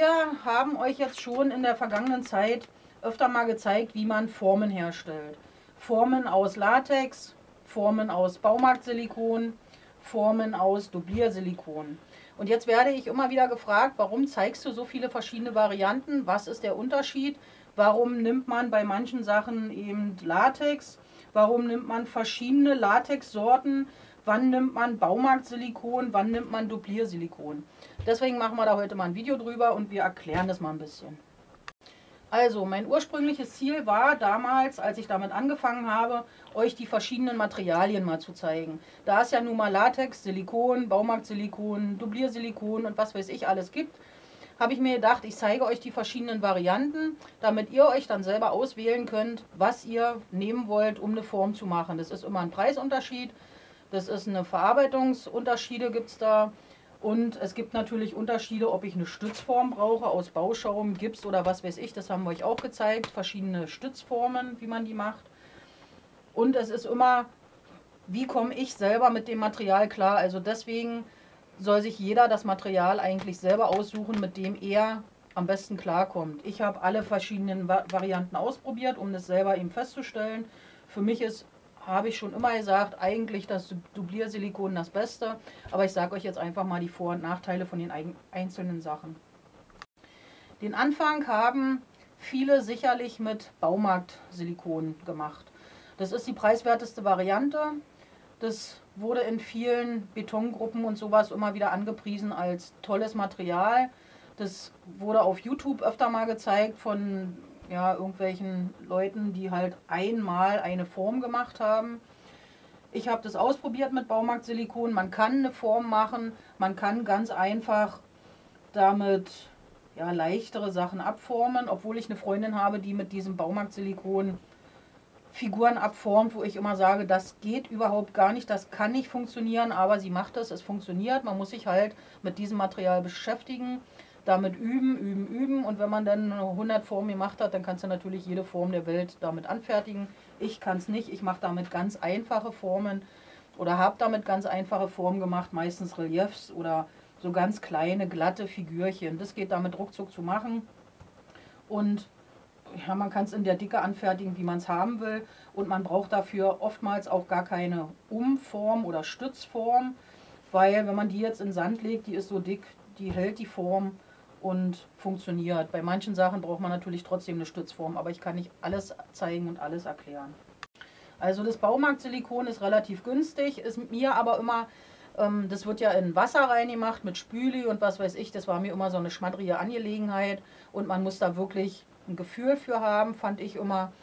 Wir haben euch jetzt schon in der vergangenen Zeit öfter mal gezeigt, wie man Formen herstellt. Formen aus Latex, Formen aus Baumarktsilikon, Formen aus Dubliersilikon. Und jetzt werde ich immer wieder gefragt, warum zeigst du so viele verschiedene Varianten? Was ist der Unterschied? Warum nimmt man bei manchen Sachen eben Latex? Warum nimmt man verschiedene Latexsorten? Wann nimmt man Baumarktsilikon? Wann nimmt man Dubliersilikon? Deswegen machen wir da heute mal ein Video drüber und wir erklären das mal ein bisschen. Also, mein ursprüngliches Ziel war damals, als ich damit angefangen habe, euch die verschiedenen Materialien mal zu zeigen. Da es ja nun mal Latex, Silikon, Baumarktsilikon, Dubliersilikon und was weiß ich alles gibt, habe ich mir gedacht, ich zeige euch die verschiedenen Varianten, damit ihr euch dann selber auswählen könnt, was ihr nehmen wollt, um eine Form zu machen. Das ist immer ein Preisunterschied, das ist eine Verarbeitungsunterschiede gibt es da. Und es gibt natürlich Unterschiede, ob ich eine Stützform brauche aus Bauschaum, Gips oder was weiß ich. Das haben wir euch auch gezeigt. Verschiedene Stützformen, wie man die macht. Und es ist immer, wie komme ich selber mit dem Material klar. Also deswegen soll sich jeder das Material eigentlich selber aussuchen, mit dem er am besten klarkommt. Ich habe alle verschiedenen Varianten ausprobiert, um das selber eben festzustellen. Für mich ist, habe ich schon immer gesagt, eigentlich das Dubliersilikon das Beste. Aber ich sage euch jetzt einfach mal die Vor- und Nachteile von den einzelnen Sachen. Den Anfang haben viele sicherlich mit Baumarktsilikon gemacht. Das ist die preiswerteste Variante. Das wurde in vielen Betongruppen und sowas immer wieder angepriesen als tolles Material. Das wurde auf YouTube öfter mal gezeigt von irgendwelchen Leuten, die halt einmal eine Form gemacht haben. Ich habe das ausprobiert mit Baumarktsilikon. Man kann eine Form machen, man kann ganz einfach damit leichtere Sachen abformen, obwohl ich eine Freundin habe, die mit diesem Baumarktsilikon Figuren abformt, wo ich immer sage, das geht überhaupt gar nicht, das kann nicht funktionieren, aber sie macht es funktioniert. Man muss sich halt mit diesem Material beschäftigen, damit üben, üben, üben und wenn man dann 100 Formen gemacht hat, dann kannst du natürlich jede Form der Welt damit anfertigen. Ich kann es nicht, ich mache damit ganz einfache Formen oder habe damit ganz einfache Formen gemacht, meistens Reliefs oder so ganz kleine, glatte Figürchen. Das geht damit ruckzuck zu machen und ja, man kann es in der Dicke anfertigen, wie man es haben will und man braucht dafür oftmals auch gar keine Umform oder Stützform, weil wenn man die jetzt in Sand legt, die ist so dick, die hält die Form und funktioniert. Bei manchen Sachen braucht man natürlich trotzdem eine Stützform, aber ich kann nicht alles zeigen und alles erklären. Also das Baumarktsilikon ist relativ günstig, ist mir aber immer, das wird ja in Wasser reingemacht mit Spüli und was weiß ich, das war mir immer so eine schmattrige Angelegenheit und man muss da wirklich ein Gefühl für haben, fand ich immer.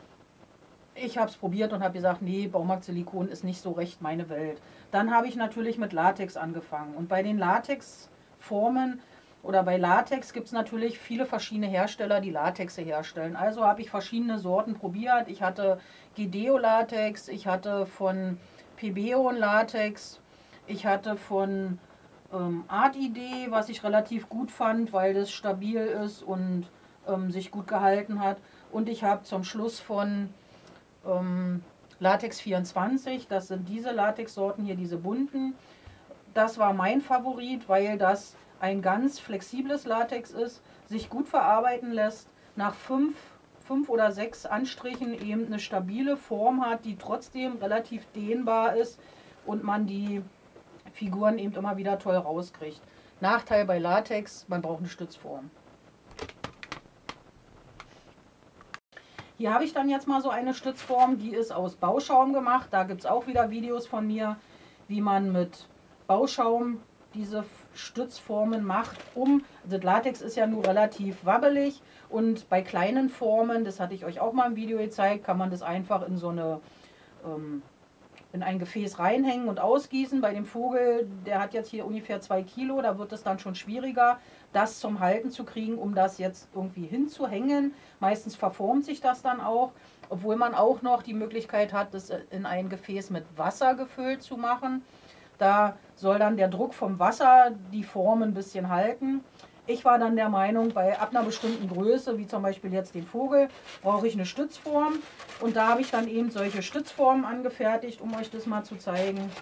Ich habe es probiert und habe gesagt, nee, Baumarktsilikon ist nicht so recht meine Welt. Dann habe ich natürlich mit Latex angefangen und bei den Latexformen oder bei Latex gibt es natürlich viele verschiedene Hersteller, die Latexe herstellen. Also habe ich verschiedene Sorten probiert. Ich hatte Gideo Latex, ich hatte von Pebeon Latex, ich hatte von Art Idee, was ich relativ gut fand, weil das stabil ist und sich gut gehalten hat. Und ich habe zum Schluss von Latex 24, das sind diese Latexsorten hier, diese bunten. Das war mein Favorit, weil das ein ganz flexibles Latex ist, sich gut verarbeiten lässt, nach 5 oder 6 Anstrichen eben eine stabile Form hat, die trotzdem relativ dehnbar ist und man die Figuren eben immer wieder toll rauskriegt. Nachteil bei Latex, man braucht eine Stützform. Hier habe ich dann jetzt mal so eine Stützform, die ist aus Bauschaum gemacht. Da gibt es auch wieder Videos von mir, wie man mit Bauschaum diese Stützformen macht. Das Latex ist ja nur relativ wabbelig und bei kleinen Formen, das hatte ich euch auch mal im Video gezeigt, kann man das einfach in so eine in ein Gefäß reinhängen und ausgießen. Bei dem Vogel, der hat jetzt hier ungefähr 2 Kilo, da wird es dann schon schwieriger, das zum Halten zu kriegen, um das jetzt irgendwie hinzuhängen. Meistens verformt sich das dann auch, obwohl man auch noch die Möglichkeit hat, das in ein Gefäß mit Wasser gefüllt zu machen. Da soll dann der Druck vom Wasser die Form ein bisschen halten. Ich war dann der Meinung, ab einer bestimmten Größe, wie zum Beispiel jetzt den Vogel, brauche ich eine Stützform. Und da habe ich dann eben solche Stützformen angefertigt, um euch das mal zu zeigen.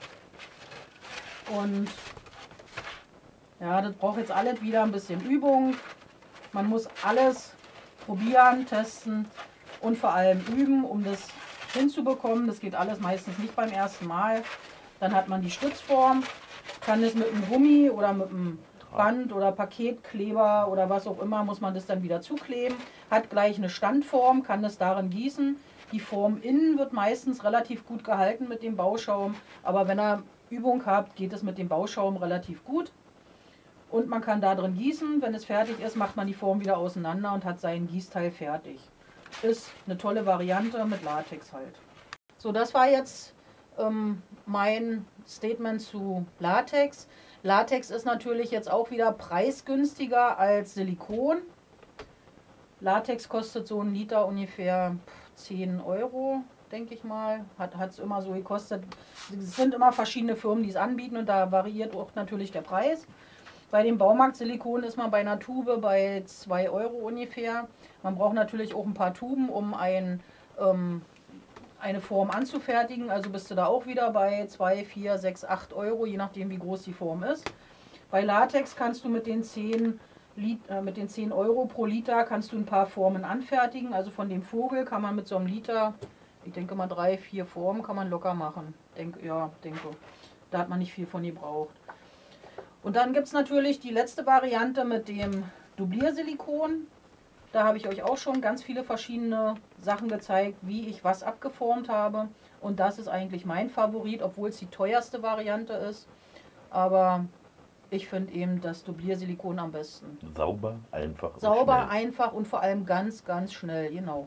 Und ja, das braucht jetzt alles wieder ein bisschen Übung. Man muss alles probieren, testen und vor allem üben, um das hinzubekommen. Das geht alles meistens nicht beim ersten Mal. Dann hat man die Stützform, kann es mit einem Gummi oder mit einem Band oder Paketkleber oder was auch immer, muss man das dann wieder zukleben. Hat gleich eine Standform, kann es darin gießen. Die Form innen wird meistens relativ gut gehalten mit dem Bauschaum, aber wenn ihr Übung habt, geht es mit dem Bauschaum relativ gut. Und man kann da drin gießen. Wenn es fertig ist, macht man die Form wieder auseinander und hat seinen Gießteil fertig. Ist eine tolle Variante mit Latex halt. So, das war jetzt mein Statement zu Latex. Latex ist natürlich jetzt auch wieder preisgünstiger als Silikon. Latex kostet so ein Liter ungefähr 10 Euro, denke ich mal. Hat es immer so gekostet. Es sind immer verschiedene Firmen, die es anbieten und da variiert auch natürlich der Preis. Bei dem Baumarkt-Silikon ist man bei einer Tube bei 2 Euro ungefähr. Man braucht natürlich auch ein paar Tuben, um eine Form anzufertigen. Also bist du da auch wieder bei 2, 4, 6, 8 Euro, je nachdem wie groß die Form ist. Bei Latex kannst du mit den 10 Euro pro Liter kannst du ein paar Formen anfertigen. Also von dem Vogel kann man mit so einem Liter, ich denke mal 3, 4 Formen kann man locker machen. Denke. Da hat man nicht viel von gebraucht. Und dann gibt es natürlich die letzte Variante mit dem Dubliersilikon. Da habe ich euch auch schon ganz viele verschiedene Sachen gezeigt, wie ich was abgeformt habe. Und das ist eigentlich mein Favorit, obwohl es die teuerste Variante ist. Aber ich finde eben das Dubliersilikon am besten. Sauber, einfach. Sauber, einfach und vor allem ganz, ganz schnell, genau.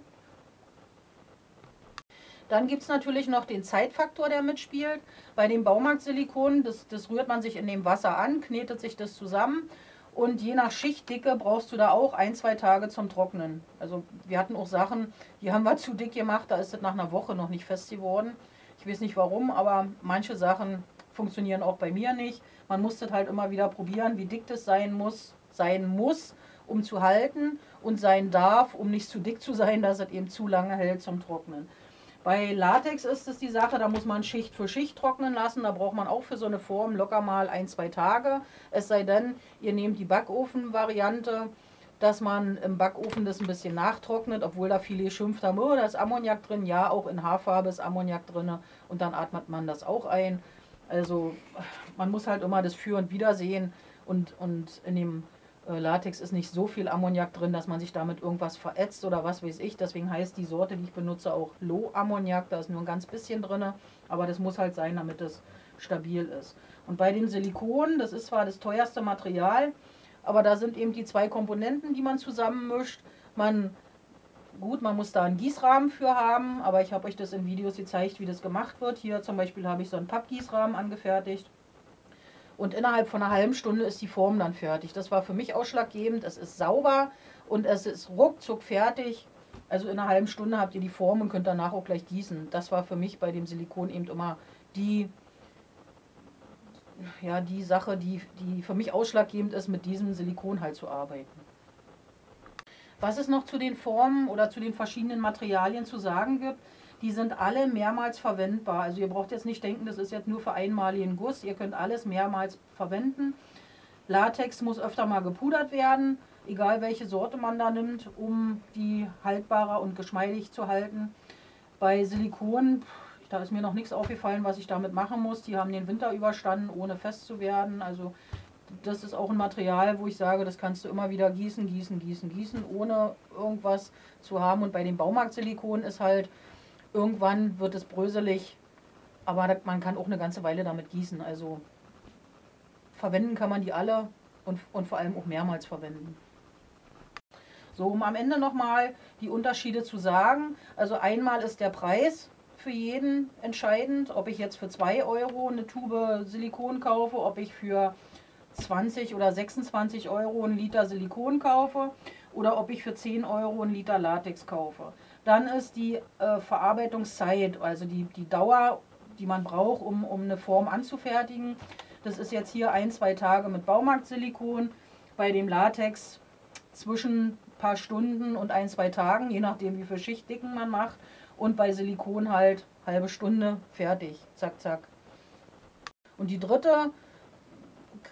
Dann gibt es natürlich noch den Zeitfaktor, der mitspielt. Bei dem Baumarkt-Silikon, das rührt man sich in dem Wasser an, knetet sich das zusammen. Und je nach Schichtdicke brauchst du da auch 1, 2 Tage zum Trocknen. Also wir hatten auch Sachen, die haben wir zu dick gemacht, da ist es nach einer Woche noch nicht fest geworden. Ich weiß nicht warum, aber manche Sachen funktionieren auch bei mir nicht. Man muss das halt immer wieder probieren, wie dick das sein muss, um zu halten und sein darf, um nicht zu dick zu sein, dass es eben zu lange hält zum Trocknen. Bei Latex ist es die Sache, da muss man Schicht für Schicht trocknen lassen. Da braucht man auch für so eine Form locker mal 1, 2 Tage. Es sei denn, ihr nehmt die Backofen-Variante, dass man im Backofen das ein bisschen nachtrocknet, obwohl da viele geschimpft haben, oh, da ist Ammoniak drin. Ja, auch in Haarfarbe ist Ammoniak drin und dann atmet man das auch ein. Also man muss halt immer das Für und Wider sehen und in dem Latex ist nicht so viel Ammoniak drin, dass man sich damit irgendwas verätzt oder was weiß ich. Deswegen heißt die Sorte, die ich benutze, auch Low-Ammoniak. Da ist nur ein ganz bisschen drin, aber das muss halt sein, damit es stabil ist. Und bei dem Silikon, das ist zwar das teuerste Material, aber da sind eben die 2 Komponenten, die man zusammenmischt. Man muss da einen Gießrahmen für haben, aber ich habe euch das in Videos gezeigt, wie das gemacht wird. Hier zum Beispiel habe ich so einen Pappgießrahmen angefertigt. Und innerhalb von einer halben Stunde ist die Form dann fertig. Das war für mich ausschlaggebend. Es ist sauber und es ist ruckzuck fertig. Also in einer halben Stunde habt ihr die Form und könnt danach auch gleich gießen. Das war für mich bei dem Silikon eben immer die Sache, die für mich ausschlaggebend ist, mit diesem Silikon halt zu arbeiten. Was es noch zu den Formen oder zu den verschiedenen Materialien zu sagen gibt, die sind alle mehrmals verwendbar. Also ihr braucht jetzt nicht denken, das ist jetzt nur für einmaligen Guss. Ihr könnt alles mehrmals verwenden. Latex muss öfter mal gepudert werden, egal welche Sorte man da nimmt, um die haltbarer und geschmeidig zu halten. Bei Silikon, da ist mir noch nichts aufgefallen, was ich damit machen muss. Die haben den Winter überstanden, ohne fest zu werden. Also das ist auch ein Material, wo ich sage, das kannst du immer wieder gießen, ohne irgendwas zu haben. Und bei dem Baumarkt-Silikon ist halt, irgendwann wird es bröselig, aber man kann auch eine ganze Weile damit gießen. Also verwenden kann man die alle und vor allem auch mehrmals verwenden. So, um am Ende nochmal die Unterschiede zu sagen. Also einmal ist der Preis für jeden entscheidend, ob ich jetzt für 2 Euro eine Tube Silikon kaufe, ob ich für 20 oder 26 Euro einen Liter Silikon kaufe oder ob ich für 10 Euro einen Liter Latex kaufe. Dann ist die Verarbeitungszeit, also die Dauer, die man braucht, um eine Form anzufertigen. Das ist jetzt hier 1, 2 Tage mit Baumarkt-Silikon. Bei dem Latex zwischen ein paar Stunden und 1, 2 Tagen, je nachdem wie viel Schichtdicken man macht. Und bei Silikon halt halbe Stunde, fertig, zack, zack. Und die dritte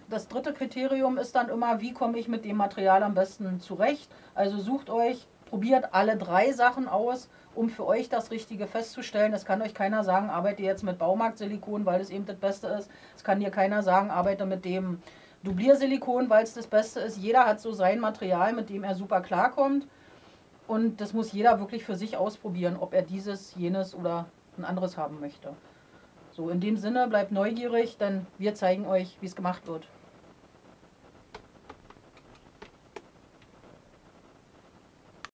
das dritte Kriterium ist dann immer, wie komme ich mit dem Material am besten zurecht. Also sucht euch, probiert alle 3 Sachen aus, um für euch das Richtige festzustellen. Es kann euch keiner sagen, arbeite jetzt mit Baumarktsilikon, weil das eben das Beste ist. Es kann dir keiner sagen, arbeite mit dem Dubliersilikon, weil es das Beste ist. Jeder hat so sein Material, mit dem er super klarkommt. Und das muss jeder wirklich für sich ausprobieren, ob er dieses, jenes oder ein anderes haben möchte. So, in dem Sinne, bleibt neugierig, denn wir zeigen euch, wie es gemacht wird.